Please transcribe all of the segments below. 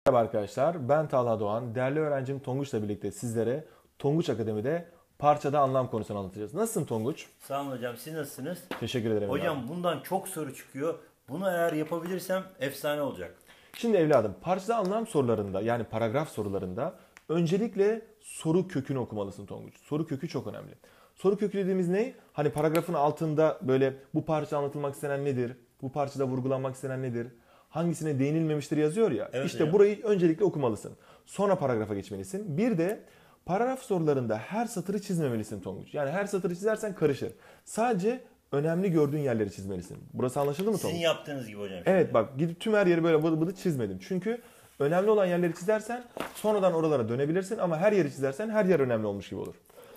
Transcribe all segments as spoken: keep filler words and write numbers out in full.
Merhaba arkadaşlar, ben Talha Doğan. Değerli öğrencim Tonguç'la birlikte sizlere Tonguç Akademi'de parçada anlam konusunu anlatacağız. Nasılsın Tonguç? Sağ olun hocam. Siz nasılsınız? Teşekkür ederim evladım. Hocam bundan çok soru çıkıyor. Bunu eğer yapabilirsem efsane olacak. Şimdi evladım, parçada anlam sorularında yani paragraf sorularında öncelikle soru kökünü okumalısın Tonguç. Soru kökü çok önemli. Soru kökü dediğimiz ne? Hani paragrafın altında böyle bu parça anlatılmak istenen nedir? Bu parçada vurgulanmak istenen nedir? Hangisine değinilmemiştir yazıyor ya. Evet işte hocam. burayı öncelikle okumalısın. Sonra paragrafa geçmelisin. Bir de paragraf sorularında her satırı çizmemelisin Tonguç. Yani her satırı çizersen karışır. Sadece önemli gördüğün yerleri çizmelisin. Burası anlaşıldı mı Tonguç? Sizin yaptığınız gibi hocam. Şimdi. Evet bak gidip tüm her yeri böyle bıdı bıdı çizmedim. Çünkü önemli olan yerleri çizersen sonradan oralara dönebilirsin ama her yeri çizersen her yer önemli olmuş gibi olur.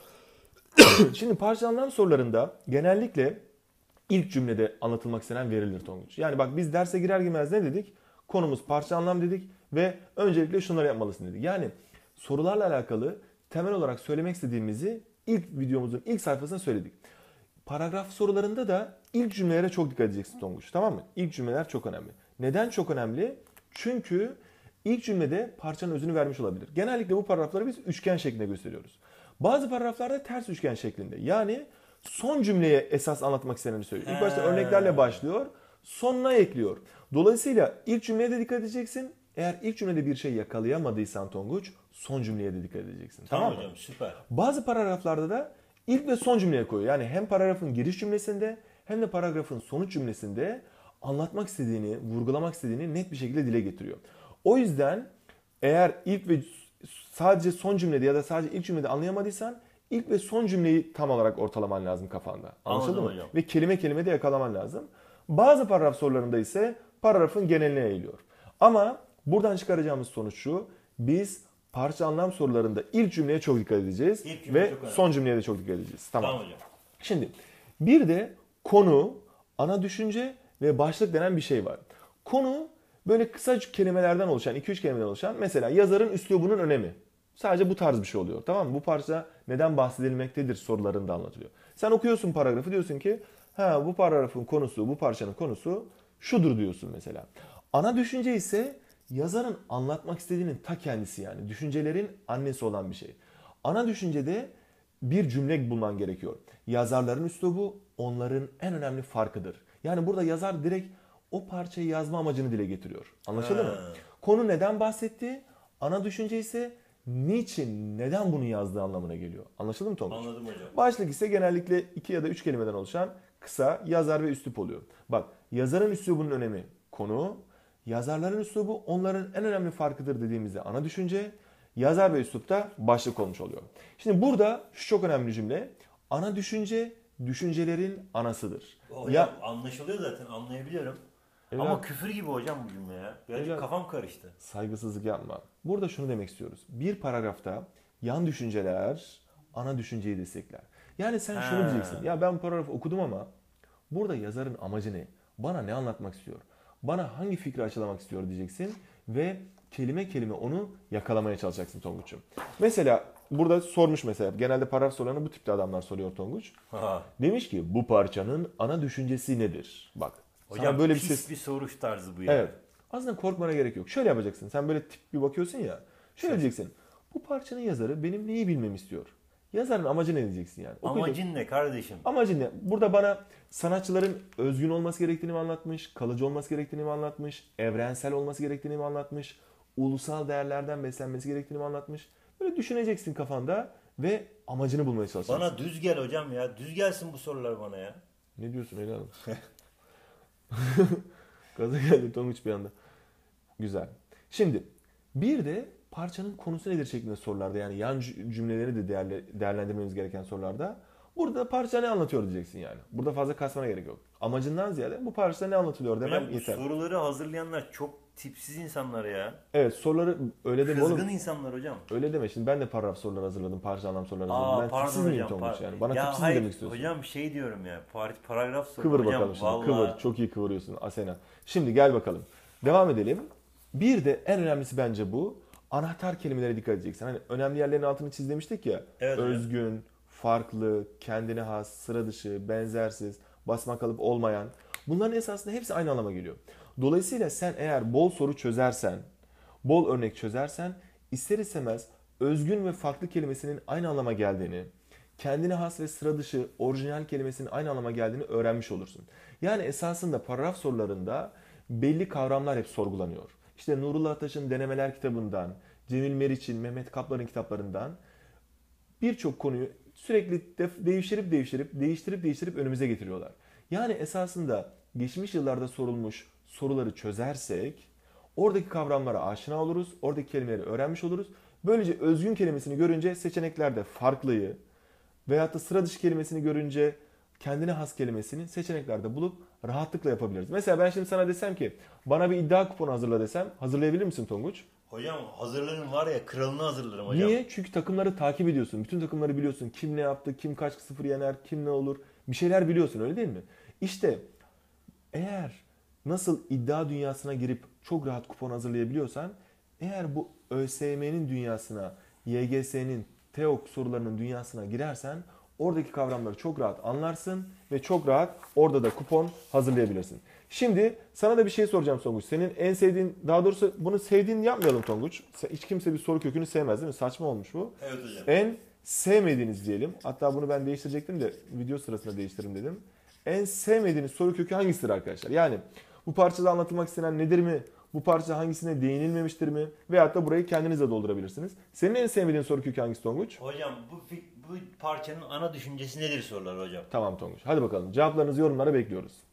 Şimdi parça anlam sorularında genellikle ilk cümlede anlatılmak istenen verilir Tonguç. Yani bak biz derse girer girmez ne dedik? Konumuz parça anlam dedik ve öncelikle şunları yapmalısın dedik. Yani sorularla alakalı temel olarak söylemek istediğimizi ilk videomuzun ilk sayfasında söyledik. Paragraf sorularında da ilk cümlelere çok dikkat edeceksin Tonguç, tamam mı? İlk cümleler çok önemli. Neden çok önemli? Çünkü ilk cümlede parçanın özünü vermiş olabilir. Genellikle bu paragrafları biz üçgen şeklinde gösteriyoruz. Bazı paragraflarda ters üçgen şeklinde. Yani son cümleye esas anlatmak isteneni söylüyor. İlk başta örneklerle başlıyor, sonuna ekliyor. Dolayısıyla ilk cümleye de dikkat edeceksin. Eğer ilk cümlede bir şey yakalayamadıysan Tonguç, son cümleye de dikkat edeceksin. Tamam, Tamam mı? hocam, süper. Bazı paragraflarda da ilk ve son cümleye koyuyor. Yani hem paragrafın giriş cümlesinde hem de paragrafın sonuç cümlesinde anlatmak istediğini, vurgulamak istediğini net bir şekilde dile getiriyor. O yüzden eğer ilk ve sadece son cümlede ya da sadece ilk cümlede anlayamadıysan ilk ve son cümleyi tam olarak ortalaman lazım kafanda. Anlaşıldı Anladım mı? hocam. Ve kelime kelime de yakalaman lazım. Bazı paragraf sorularında ise paragrafın geneline eğiliyor. Ama buradan çıkaracağımız sonuç şu. Biz parça anlam sorularında ilk cümleye çok dikkat edeceğiz İlk cümle ve çok önemli. son cümleye de çok dikkat edeceğiz. Tamam. Tamam hocam. Şimdi bir de konu, ana düşünce ve başlık denen bir şey var. Konu böyle kısa kelimelerden oluşan, iki üç kelimeden oluşan, mesela yazarın üslubunun önemi. Sadece bu tarz bir şey oluyor. Tamam mı? Bu parça neden bahsedilmektedir sorularında anlatılıyor. Sen okuyorsun paragrafı, diyorsun ki ha bu paragrafın konusu, bu parçanın konusu şudur diyorsun mesela. Ana düşünce ise yazarın anlatmak istediğinin ta kendisi, yani düşüncelerin annesi olan bir şey. Ana düşüncede bir cümle bulman gerekiyor. Yazarların üslubu onların en önemli farkıdır. Yani burada yazar direkt o parçayı yazma amacını dile getiriyor. Anlaşıldı Ha. mı? Konu neden bahsetti? Ana düşünce ise niçin, neden bunu yazdığı anlamına geliyor. Anlaşıldı mı Tonguç? Anladım hocam. Başlık ise genellikle iki ya da üç kelimeden oluşan kısa yazar ve üslup oluyor. Bak, yazarın üslubunun önemi konu, yazarların üslubu onların en önemli farkıdır dediğimizde ana düşünce, yazar ve üslup da başlık olmuş oluyor. Şimdi burada şu çok önemli cümle. Ana düşünce düşüncelerin anasıdır. Hocam Ya anlaşılıyor zaten, anlayabiliyorum. Evlat- Ama küfür gibi hocam bu cümle ya. Birazcık Evlat- kafam karıştı. saygısızlık yapma. Burada şunu demek istiyoruz. Bir paragrafta yan düşünceler ana düşünceyi destekler. Yani sen şunu Ha. diyeceksin. Ya ben bu paragrafı okudum ama burada yazarın amacı ne? Bana ne anlatmak istiyor? Bana hangi fikri aşılamak istiyor diyeceksin ve kelime kelime onu yakalamaya çalışacaksın Tonguç'um. Mesela burada sormuş mesela. Genelde paragraf sorularını bu tipte adamlar soruyor Tonguç. Ha. Demiş ki bu parçanın ana düşüncesi nedir? Bak. Hocam sana böyle bir pis ses... bir soruş tarzı bu ya. Evet. Aslında korkmana gerek yok. Şöyle yapacaksın. Sen böyle tip bir bakıyorsun ya. Şöyle diyeceksin. Bu parçanın yazarı benim neyi bilmemi istiyor? Yazarın amacı ne diyeceksin yani? Okuyacak- Amacın ne kardeşim? Amacı ne? Burada bana sanatçıların özgün olması gerektiğini mi anlatmış? Kalıcı olması gerektiğini mi anlatmış? Evrensel olması gerektiğini mi anlatmış? Ulusal değerlerden beslenmesi gerektiğini mi anlatmış? Böyle düşüneceksin kafanda ve amacını bulmaya çalışacaksın. Bana düz gel hocam ya. Düz gelsin bu sorular bana ya. Ne diyorsun Ela Hanım? Gaza geldi Tonguç bir anda. Güzel. Şimdi bir de parçanın konusu nedir şeklinde sorularda, yani yan cü- cümleleri de değerli, değerlendirmemiz gereken sorularda burada parça ne anlatıyor diyeceksin yani. Burada fazla kasmana gerek yok. Amacından ziyade bu parçada ne anlatılıyor demem Hocam bu yeter. soruları hazırlayanlar çok tipsiz insanlar ya. Evet, soruları öyle deme Kızgın oğlum. insanlar hocam. Öyle deme. Şimdi ben de paragraf soruları hazırladım. Parça anlam soruları hazırladım. Aa Ben pardon tipsiz miyim hocam. Tonguç par- yani? Bana ya tipsiz mi hayır, demek istiyorsun? hocam şey diyorum ya. Par paragraf soru. Kıvır hocam, bakalım şimdi. vallahi. Kıvır. Çok iyi kıvırıyorsun Asena. Şimdi gel bakalım. Devam edelim. Bir de en önemlisi bence bu. Anahtar kelimelere dikkat edeceksin. Hani önemli yerlerin altını çiz demiştik ya. Evet hocam. Özgün, farklı, kendine has, sıra dışı, benzersiz, basma kalıp olmayan. Bunların esasında hepsi aynı anlama geliyor. Dolayısıyla sen eğer bol soru çözersen, bol örnek çözersen ister istemez özgün ve farklı kelimesinin aynı anlama geldiğini, kendine has ve sıra dışı orijinal kelimesinin aynı anlama geldiğini öğrenmiş olursun. Yani esasında paragraf sorularında belli kavramlar hep sorgulanıyor. İşte Nurullah Ataş'ın Denemeler kitabından, Cemil Meriç'in, Mehmet Kaplan'ın kitaplarından birçok konuyu sürekli değiştirip değiştirip, değiştirip değiştirip önümüze getiriyorlar. Yani esasında geçmiş yıllarda sorulmuş soruları çözersek oradaki kavramlara aşina oluruz, oradaki kelimeleri öğrenmiş oluruz. Böylece özgün kelimesini görünce seçeneklerde farklıyı veyahut da sıra dışı kelimesini görünce kendine has kelimesini seçeneklerde bulup rahatlıkla yapabiliriz. Mesela ben şimdi sana desem ki bana bir iddia kuponu hazırla desem hazırlayabilir misin Tonguç? Hocam hazırlarım var ya, kralını hazırlarım hocam. Niye? Çünkü takımları takip ediyorsun. Bütün takımları biliyorsun. Kim ne yaptı, kim kaç sıfır yener, kim ne olur. Bir şeyler biliyorsun, öyle değil mi? İşte eğer nasıl iddia dünyasına girip çok rahat kupon hazırlayabiliyorsan, eğer bu ÖSYM'nin dünyasına, Y G S'nin, TEOK sorularının dünyasına girersen oradaki kavramları çok rahat anlarsın ve çok rahat orada da kupon hazırlayabilirsin. Şimdi sana da bir şey soracağım Tonguç. Senin en sevdiğin, daha doğrusu bunu sevdiğini yapmayalım Tonguç. Hiç kimse bir soru kökünü sevmez değil mi? Saçma olmuş bu. Evet hocam. En sevmediğiniz diyelim. Hatta bunu ben değiştirecektim de video sırasında değiştiririm dedim. En sevmediğiniz soru kökü hangisidir arkadaşlar? Yani bu parçada anlatılmak istenen nedir mi? Bu parça hangisine değinilmemiştir mi? Veyahut da burayı kendiniz de doldurabilirsiniz. Senin en sevmediğin soru kökü hangisi Tonguç? Hocam bu, bu parçanın ana düşüncesi nedir sorular hocam? Tamam Tonguç. Hadi bakalım. Cevaplarınızı yorumlara bekliyoruz.